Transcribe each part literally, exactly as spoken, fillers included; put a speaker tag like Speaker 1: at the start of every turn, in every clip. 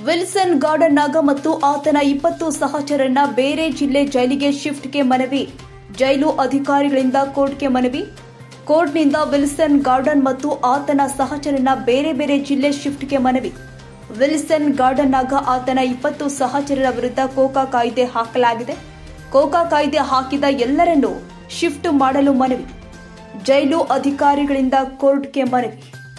Speaker 1: Wilson garden ನಾಗ ಮತ್ತು ಆತನ ಇಪ್ಪತ್ತು ಸಹಚರರನ್ನ ಬೇರೆ ಜಿಲ್ಲೆ ಜೈಲಿಗೆ ಶಿಫ್ಟ್ಗೆ ಮನವಿ. ಜೈಲು ಅಧಿಕಾರಿಗಳಿಂದ ಕೋರ್ಟ್ಗೆ ಮನವಿ. ಕೋರ್ಟ್ನಿಂದ ವಿಲ್ಸನ್ ಗಾರ್ಡನ್ ಮತ್ತು ಆತನ ಸಹಚರರನ್ನ ಬೇರೆ ಬೇರೆ ಜಿಲ್ಲೆ ಶಿಫ್ಟ್ಗೆ ಮನವಿ. ವಿಲ್ಸನ್ ಗಾರ್ಡನ್ ನಾಗ ಆತನ ಇಪ್ಪತ್ತು ಸಹಚರರ ವಿರುದ್ಧ ಕೋಕಾ ಕಾಯ್ದೆ ಹಾಕಲಾಗಿದೆ. ಕೋಕಾ ಕಾಯ್ದೆ ಹಾಕಿದ ಎಲ್ಲರನ್ನೂ ಶಿಫ್ಟ್ ಮಾಡಲು ಮನವಿ. ಜೈಲು ಅಧಿಕಾರಿಗಳಿಂದ ಕೋರ್ಟ್ಗೆ ಮನವಿ.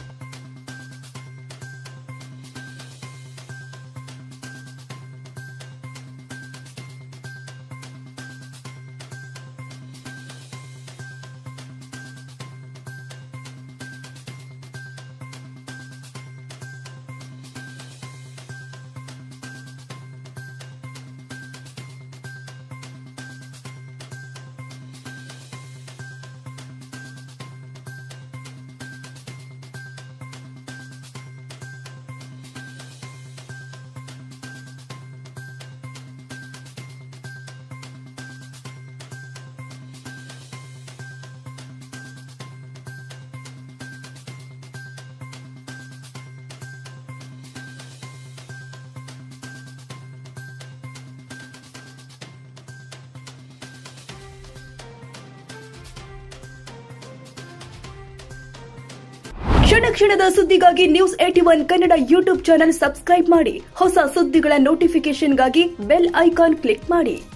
Speaker 1: ಕ್ಷಣ ಕ್ಷಣದ ಸುದ್ದಿಗಾಗಿ news AT one Kannada YouTube channel subscribe ಮಾಡಿ. ಹೊಸ ಸುದ್ದಿಗಳ ನೋಟಿಫಿಕೇಶನ್ಗಾಗಿ ಬೆಲ್ ಐಕಾನ್ ಕ್ಲಿಕ್ ಮಾಡಿ.